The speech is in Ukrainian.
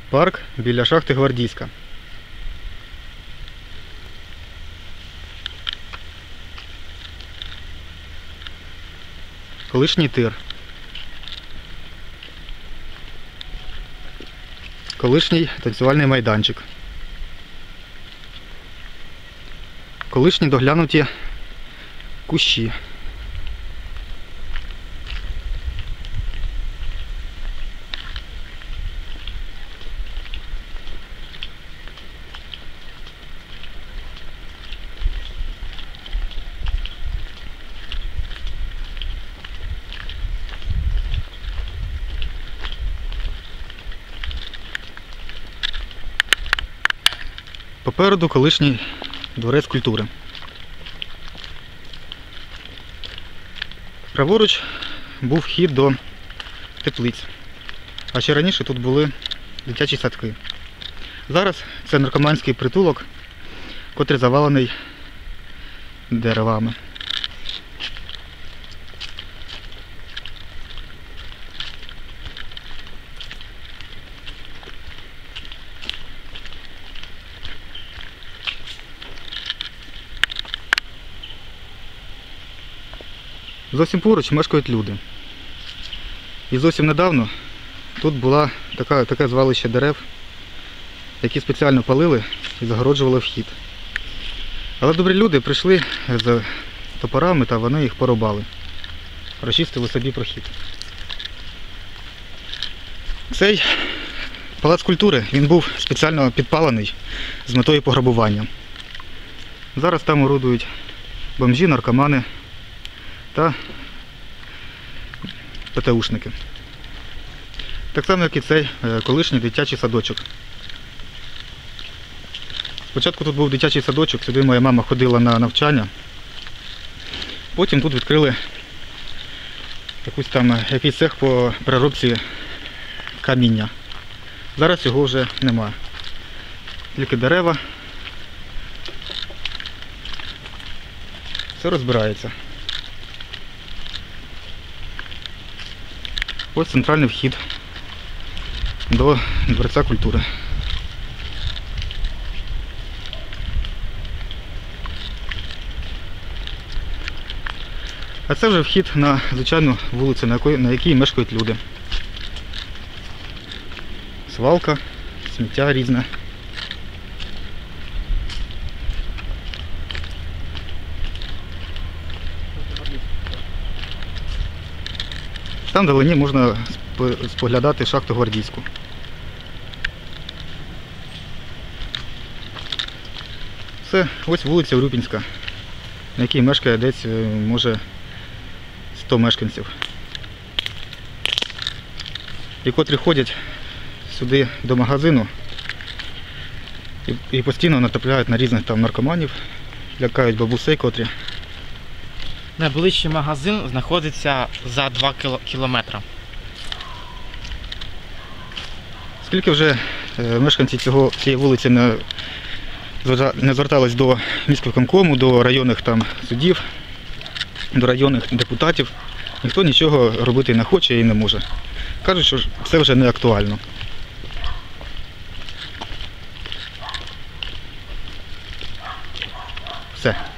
Парк біля шахти Гвардійська. Колишній тир. Колишній танцювальний майданчик. Колишні доглянуті кущі. Попереду колишній дворець культури. Праворуч був вхід до теплиць, а ще раніше тут були дитячі садки. Зараз це наркоманський притулок, котрий завалений деревами. Зовсім поруч мешкають люди. І зовсім недавно тут було таке звалище дерев, які спеціально палили і загороджували вхід. Але добрі люди прийшли з топорами та вони їх порубали. Розчистили собі прохід. Цей палац культури, він був спеціально підпалений з метою пограбування. Зараз там орудують бомжі, наркомани та ПТУшники. Так само, як і цей колишній дитячий садочок. Спочатку тут був дитячий садочок, сюди моя мама ходила на навчання. Потім тут відкрили якийсь цех по переробці каміння. Зараз його вже немає. Тільки дерева. Все розбирається. Ось центральний вхід до дворця культури. А це вже вхід на звичайну вулицю, на якій мешкають люди. Свалка, сміття різне. Там вдалині можна споглядати шахту Гвардійську. Це ось вулиця Урюпінська, на якій мешкає десь, може, 100 мешканців. І котрі ходять сюди до магазину і постійно натрапляють на різних там наркоманів, лякають бабусей котрі. Найближчий магазин знаходиться за 2 кілометри. Скільки вже мешканці цієї вулиці не звертались до міськвиконкому, до районних там судів, до районних депутатів, ніхто нічого робити не хоче і не може. Кажуть, що це вже не актуально. Все.